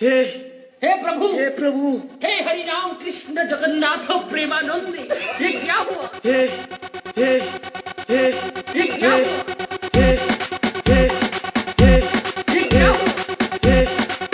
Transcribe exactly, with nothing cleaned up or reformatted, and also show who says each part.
Speaker 1: हे
Speaker 2: हे प्रभु,
Speaker 1: हे प्रभु,
Speaker 2: हे हरि राम कृष्ण जगन्नाथ प्रेमानंद, ये क्या हुआ?
Speaker 1: हे हे हे
Speaker 2: ये क्या हुआ?